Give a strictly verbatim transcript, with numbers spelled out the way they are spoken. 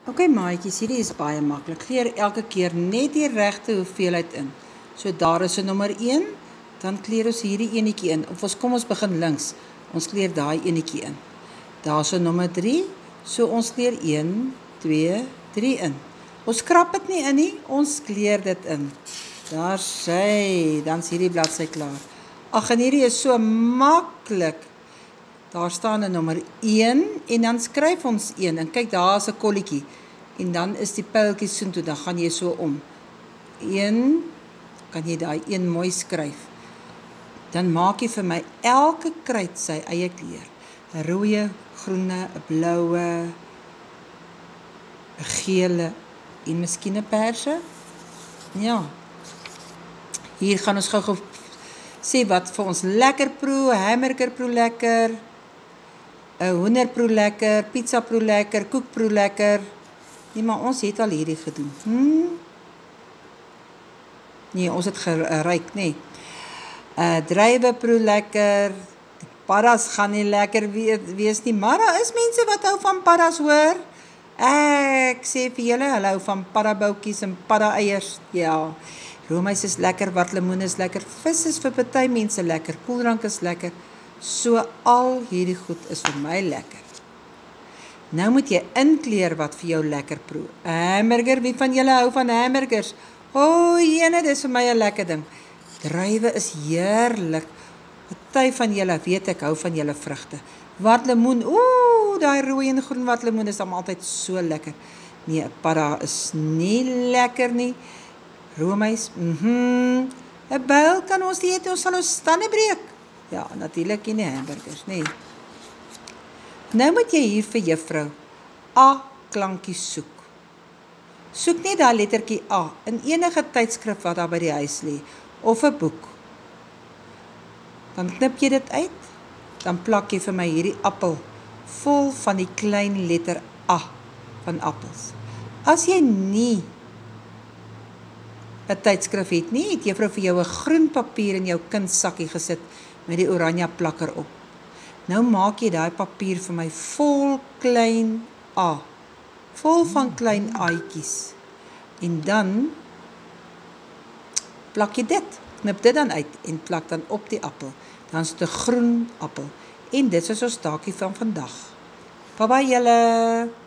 Ok maatjies, hierdie is baie maklik. Kleer elke keer net die regte hoeveelheid in. So daar is 'n nommer een, dan kleer ons hierdie enetjie in. Of ons kom ons begin links. Ons kleer daai enetjie in. Daar's 'n nommer drie, so ons kleer een, twee, drie in. Ons krap dit nie in nie, ons kleer dit in. Daar sy, dan's hierdie bladsy klaar. Ag, en hierdie is so maklik. Daar staan 'n nommer een en dan skryf ons een en kyk daar's 'n kolletjie en dan is die pyltjie soontoe, dan gaan jy so om. een kan jy daai een mooi skryf. Dan maak jy vir my elke kruit sy eie kleur. 'n Rooi, groene, 'n bloue, 'n gele en miskien 'n perse. Ja. Hier gaan ons gou-gou sê wat vir ons lekker proe, hamburger proe lekker. 'n Hoender proe lekker, pizza proe lekker, koek proe lekker. Nee, maar ons het al hierdie gedoen. Hmm? Nee, ons het geryk, nee. Uh, druiwe proe lekker. Paddas gaan nie lekker wees nie, maar daar is mense wat hou van paddas, hoor. Ek sê vir julle, hulle hou van paddaboutjies en padda-eiers. Ja, roomys is lekker, watlemoen is lekker, vis is vir party mense lekker, koeldrank is lekker. So al hierdie goed is vir my lekker. Nou moet jy inkleer wat vir jou lekker proe. Hamburger, wie van julle hou van hamburgers? O, oh, jene, dis vir my 'n lekker ding. Druiwe is heerlik. Party van julle weet ek hou van julle vrugte. Watlemoen, ooh, daai rooi en groen watlemoen is dan altyd so lekker. Nee, 'n padda is nie lekker nie. Roomys, mhm. 'n byl kan ons nie eet, ons sal ons tande breek. Ja, natuurlik nie hamburgers, nee. Nou moet jy hier vir juffrou A klankie soek. Soek net daai lettertjie A in enige tydskrif wat daar by die huis lê of 'n boek. Dan knip jy dit uit, dan plak jy vir my hierdie appel vol van die klein letter A van appels. As jy nie 'n tydskrif het nie, het juffrou vir jou 'n groen papier in jou kindsakkie gesit met die oranje plakker op. Nou maak jy daai papier vir my vol klein A, vol van klein aaitjies. En dan plak jy dit, knip dit dan uit en plak dan op die appel. Dan is dit 'n groen appel. En dit is ons taakie van vandag. Bye bye julle!